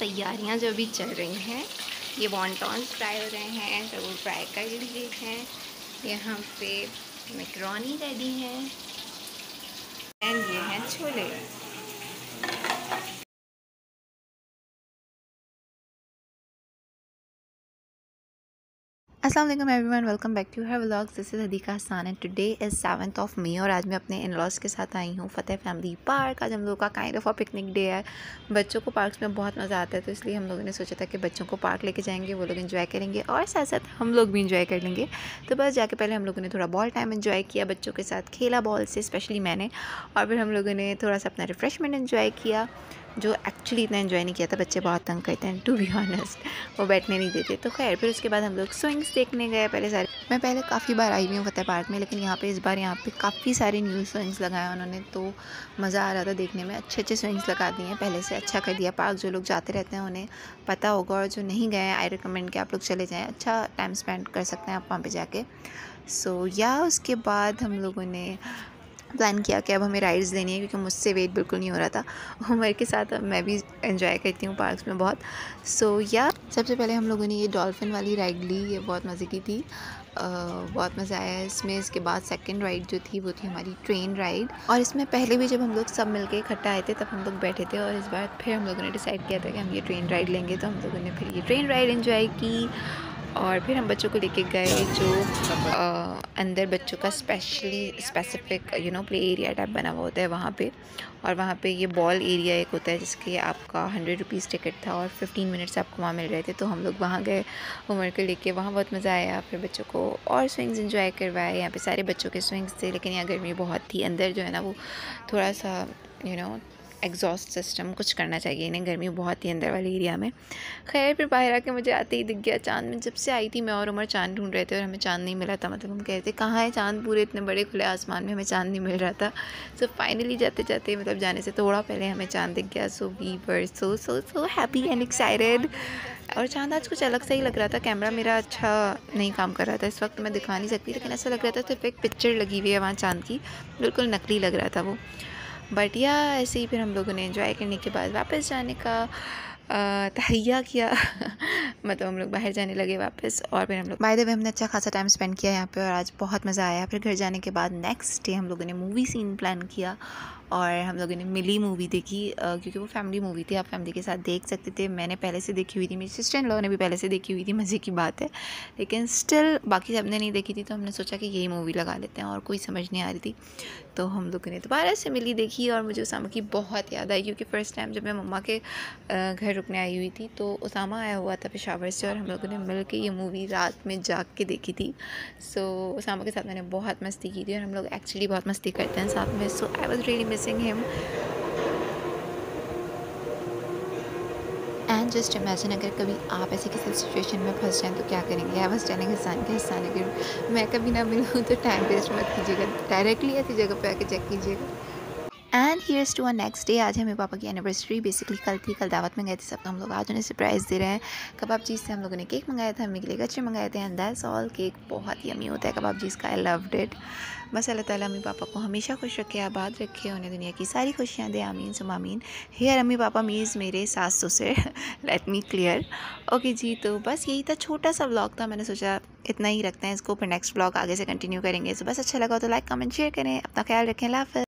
तैयारियां जो अभी चल रही हैं, ये वॉन्टॉन्स फ्राई हो रहे हैं, तो वो फ्राई कर लिए हैं। यहाँ पे मैकरोनी रेडी है एंड ये हैं छोले। अस्सलाम वालेकुम everyone, welcome back to her vlogs. This is Hadiqa Hasan and today is 7th of May और आज मैं अपने इन-लॉज़ के साथ आई हूँ फतेह फैमिली पार्क। आज हम लोगों का kind of a picnic day है। बच्चों को पार्क्स में बहुत मज़ा आता है, तो इसलिए हम लोगों ने सोचा था कि बच्चों को पार्क लेके जाएंगे, वो लोग एंजॉय करेंगे और साथ साथ हम लोग भी इंजॉय कर लेंगे। तो बस जाके पहले हम लोगों ने थोड़ा बॉल टाइम इन्जॉय किया, बच्चों के साथ खेला बॉल से, स्पेशली मैंने। और फिर हम लोगों ने थोड़ा सा अपना रिफ़्रेशमेंट इन्जॉय किया, जो एक्चुअली इतना एंजॉय नहीं किया था। बच्चे बहुत तंग करते हैं, टू बी ऑनेस्ट, वो बैठने नहीं देते। तो खैर फिर उसके बाद हम लोग स्विंग्स देखने गए। मैं पहले काफ़ी बार आई हुई हूँ फतेह पार्क में, लेकिन यहाँ पे इस बार यहाँ पे काफ़ी सारे न्यू स्विंग्स लगाए उन्होंने, तो मज़ा आ रहा था देखने में। अच्छे अच्छे स्विंग्स लगा दिए हैं, पहले से अच्छा कर दिया पार्क। जो लोग जाते रहते हैं उन्हें पता होगा, और जो नहीं गए हैं आई रिकमेंड कि आप लोग चले जाएँ। अच्छा टाइम स्पेंड कर सकते हैं आप वहाँ पर जाके। उसके बाद हम लोगों ने प्लान किया कि अब हमें राइड्स देनी है, क्योंकि मुझसे वेट बिल्कुल नहीं हो रहा था। उमर के साथ मैं भी एंजॉय करती हूँ पार्क्स में बहुत। सबसे पहले हम लोगों ने ये डॉल्फिन वाली राइड ली, ये बहुत मज़े की थी। बहुत मज़ा आया इसमें। इसके बाद सेकंड राइड जो थी वो थी हमारी ट्रेन राइड। और इसमें पहले भी जब हम लोग सब मिलके इकट्ठा आए थे तब हम लोग बैठे थे, और इस बार फिर हम लोगों ने डिसाइड किया था कि हम ये ट्रेन राइड लेंगे, तो हम लोगों ने फिर ये ट्रेन राइड एंजॉय की। और फिर हम बच्चों को लेके गए जो अंदर बच्चों का स्पेसिफिक प्ले एरिया टाइप बना हुआ होता है वहाँ पे। और वहाँ पे ये बॉल एरिया एक होता है जिसके आपका 100 रुपीज़ टिकट था और 15 मिनट्स आपको वहाँ मिल रहे थे। तो हम लोग वहाँ गए उमर को लेके, वहाँ बहुत मज़ा आया। फिर बच्चों को और स्विंग्स एंजॉय करवाए। यहाँ पे सारे बच्चों के स्विंग्स थे, लेकिन यहाँ गर्मी बहुत थी। अंदर जो है ना वो थोड़ा सा एग्जॉस्ट सिस्टम कुछ करना चाहिए इन्हें, गर्मी बहुत ही अंदर वाले एरिया में। खैर फिर बाहर आके मुझे आते ही दिख गया चाँद। में जब से आई थी मैं और उमर चाँद ढूंढ रहे थे और हमें चाँद नहीं मिला था। मतलब हम कह रहे थे कहाँ है चाँद, पूरे इतने बड़े खुले आसमान में हमें चाँद नहीं मिल रहा था। फाइनली जाते जाते मतलब जाने से थोड़ा पहले हमें चाँद दिख गया। We were so happy and excited. और चाँद आज कुछ अलग सा ही लग रहा था। कैमरा मेरा अच्छा नहीं काम कर रहा था इस वक्त, मैं दिखा नहीं सकती, लेकिन ऐसा लग रहा था सिर्फ एक पिक्चर लगी हुई है वहाँ चाँद की, बिल्कुल नकली लग रहा था वो। बट ऐसे ही फिर हम लोगों ने एंजॉय करने के बाद वापस जाने का तहैया किया। मतलब हम लोग बाहर जाने लगे वापस। और फिर हम लोग बाय द वे हमने अच्छा खासा टाइम स्पेंड किया यहाँ पे, और आज बहुत मज़ा आया। फिर घर जाने के बाद नेक्स्ट डे हम लोगों ने मूवी सीन प्लान किया और हम लोगों ने मिली मूवी देखी, क्योंकि वो फैमिली मूवी थी, आप फैमिली के साथ देख सकते थे। मैंने पहले से देखी हुई थी, मेरी सिस्टर इन लॉ ने भी पहले से देखी हुई थी, मज़े की बात है। लेकिन स्टिल बाकी सबने नहीं देखी थी, तो हमने सोचा कि यही मूवी लगा लेते हैं, और कोई समझ नहीं आ रही थी। तो हम लोगों ने दोबारा से मिली देखी, और मुझे उसामा की बहुत याद आई, क्योंकि फ़र्स्ट टाइम जब मैं मम्मा के घर रुकने आई हुई थी तो उसामा आया हुआ था पेशावर से, और हम लोगों ने मिल के ये मूवी रात में जाग के देखी थी। उसामा के साथ मैंने बहुत मस्ती की थी, और हम लोग एक्चुअली बहुत मस्ती करते हैं साथ में। I was really missing him. And just imagine अगर कभी आप ऐसी किसी सिचुएशन में फंस जाएं तो क्या करेंगे। आई वाज टेलिंग हसन अगर मैं कभी ना मिलूँ तो टाइम वेस्ट मत कीजिएगा, डायरेक्टली ऐसी जगह पे आके चेक कीजिएगा। And here's to a next day. आज हमें पापा की एनिवर्सरी बेसिकली कल थी, कल दावत में गए थे सब, तो हम लोग आज उन्हें सरप्राइज़ दे रहे हैं। कबाब चीज़ से हम लोगों ने केक मंगाया था, मम्मी के लिए गच्चे मंगाए थे, एंड दैट्स ऑल। केक बहुत यमी होता है कबाब चीज़ का, आई लव्ड इट। बस अल्लाह ताला अम्मी पापा को हमेशा खुश रखे, आबाद रखे, उन्हें दुनिया की सारी खुशियाँ दे, आमीन सुम आमीन। हेयर अम्मी पापा मीज़ मेरे सास ससुर, लेट मी क्लियर। ओके जी, तो बस यही था, छोटा सा व्लॉग था, मैंने सोचा इतना ही रखते हैं इसको, फिर नेक्स्ट व्लॉग आगे से कंटिन्यू करेंगे। बस अच्छा लगा तो लाइक कमेंट शेयर करें, अपना ख्याल रखें, अल्लाह हाफ़िज़।